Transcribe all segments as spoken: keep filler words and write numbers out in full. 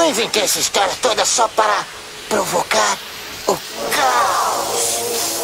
Eu inventei essa história toda só para provocar o caos.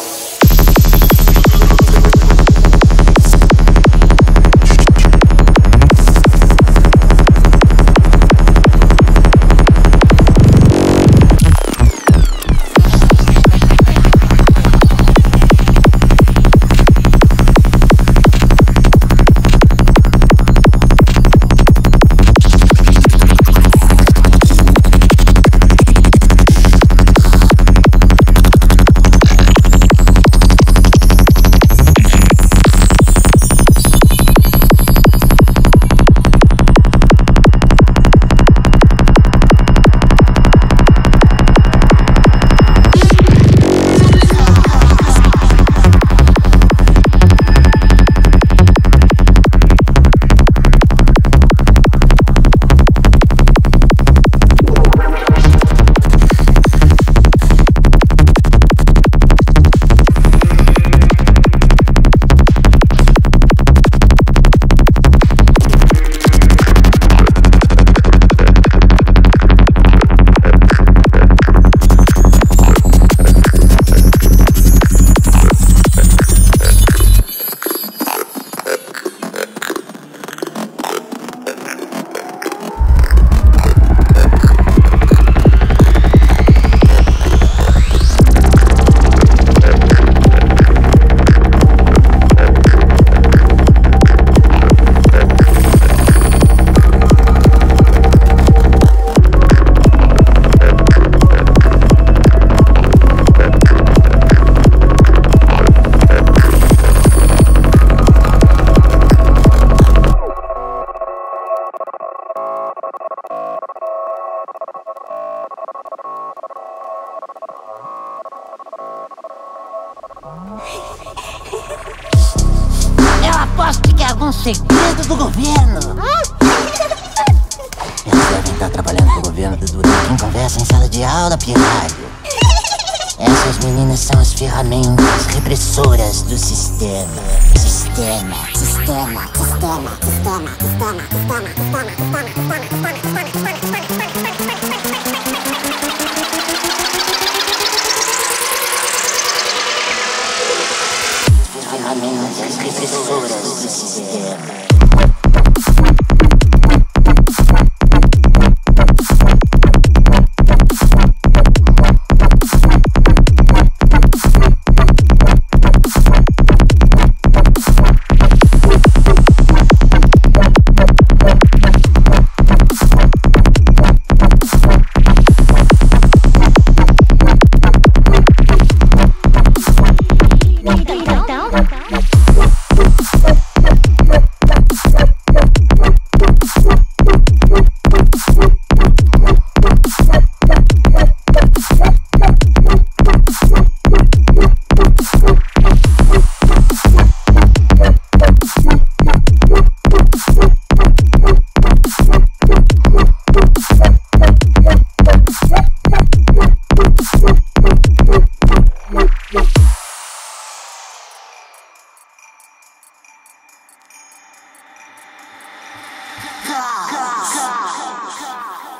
Eu aposto que é algum segredo do governo. Eles devem estar trabalhando pro governo do Duran. Quem conversa em sala de aula, pirralho. Essas meninas são as ferramentas repressoras do sistema. Sistema, sistema, sistema, sistema, sistema, sistema, sistema, sistema, sistema, sistema, ferramentas repressoras do sistema.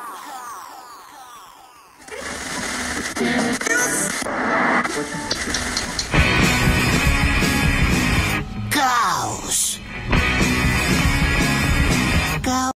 Go, go.